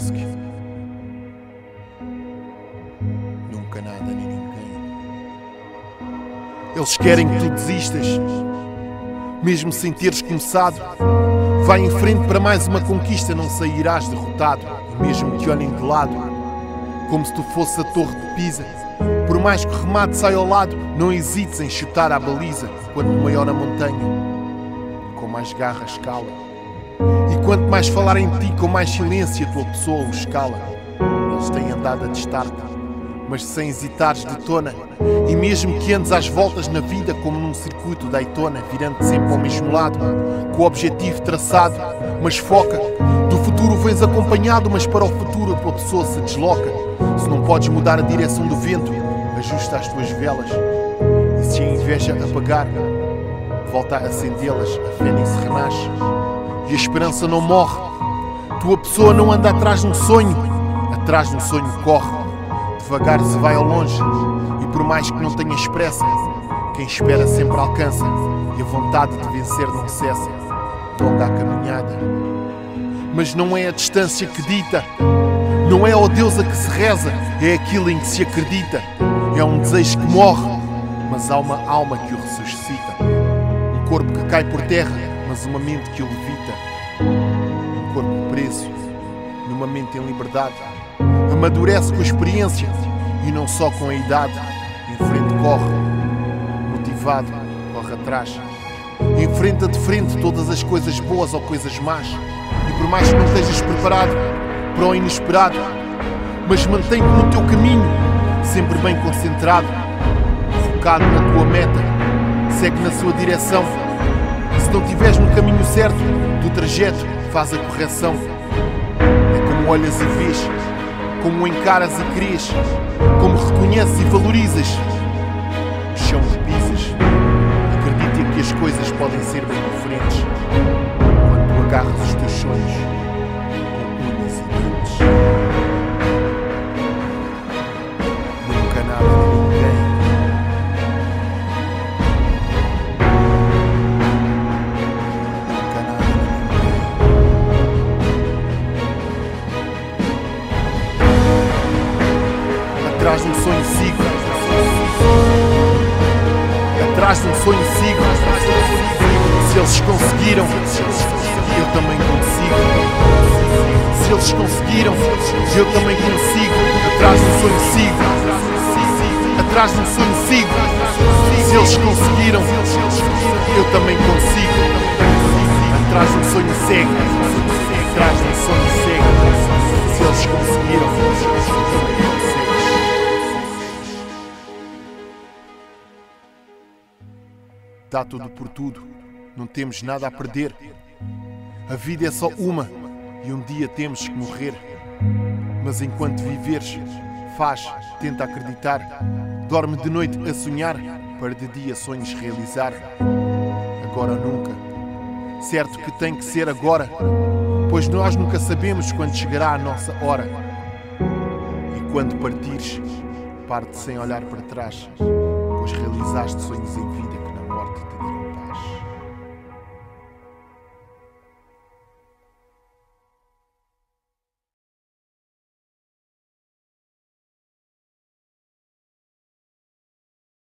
Parece que nunca nada nem ninguém. Eles querem que tu desistas, mesmo sem teres começado. Vai em frente para mais uma conquista, não sairás derrotado. E mesmo que olhem de lado, como se tu fosse a Torre de Pisa, por mais que o remate saia ao lado, não hesites em chutar à baliza. Quanto maior a montanha, com mais garra escala. E quanto mais falar em ti, com mais silêncio a tua pessoa o escala. Eles têm andado a testar-te, mas sem hesitares detona. E mesmo que andes às voltas na vida, como num circuito Daytona, virando sempre ao mesmo lado, com o objetivo traçado, mas foca. Do futuro vens acompanhado, mas para o futuro a tua pessoa se desloca. Se não podes mudar a direção do vento, ajusta as tuas velas. E se a inveja apagar, volta a acendê-las. A fênix renasce e a esperança não morre. Tua pessoa não anda atrás de um sonho, atrás de um sonho corre. Devagar se vai ao longe, e por mais que não tenhas pressa, quem espera sempre alcança. E a vontade de vencer não cessa, longa a caminhada. Mas não é a distância que dita, não é ao Deus a que se reza, é aquilo em que se acredita. É um desejo que morre, mas há uma alma que o ressuscita. Um corpo que cai por terra, mas uma mente que o levita. Um corpo preso, numa mente em liberdade. Amadurece com a experiência e não só com a idade. Em frente corre, motivado, corre atrás. Enfrenta de frente todas as coisas boas ou coisas más. E por mais que não estejas preparado para o inesperado, mas mantém-te no teu caminho, sempre bem concentrado, focado na tua meta, segue na sua direção. Se não estiveres no caminho certo do trajeto, faz a correção. É como olhas e vês, como encaras e crês, como reconheces e valorizas o chão que pisas. Acredita que as coisas podem ser bem diferentes quando tu agarras os teus sonhos com unhas e dentes. Nunca nada nem ninguém. Nunca nada nem ninguém. Atrás de um sonho sigo, atrás de um sonho sigo. Se eles conseguiram, eu também consigo. Se eles conseguiram, eu também consigo. Atrás de um sonho sigo, atrás de um sonho sigo. Se eles conseguiram, eu também consigo. Atrás de um sonho segue, atrás de um sonho segue. Se eles conseguiram, eu também consigo. Dá tudo por tudo, não temos nada a perder. A vida é só uma e um dia temos que morrer. Mas enquanto viveres, faz, tenta acreditar. Dorme de noite a sonhar, para de dia sonhos realizar. Agora ou nunca, certo que tem que ser agora, pois nós nunca sabemos quando chegará a nossa hora. E quando partires, parte sem olhar para trás, pois realizaste sonhos